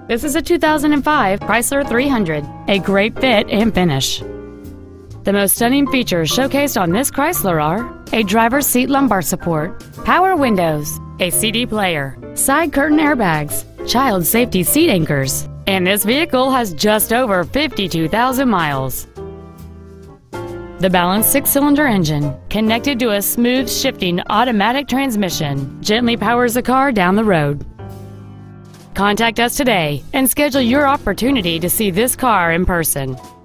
This is a 2005 Chrysler 300, a great fit and finish. The most stunning features showcased on this Chrysler are a driver's seat lumbar support, power windows, a CD player, side curtain airbags, child safety seat anchors, and this vehicle has just over 52,000 miles. The balanced 6-cylinder engine, connected to a smooth shifting automatic transmission, gently powers the car down the road. Contact us today and schedule your opportunity to see this car in person.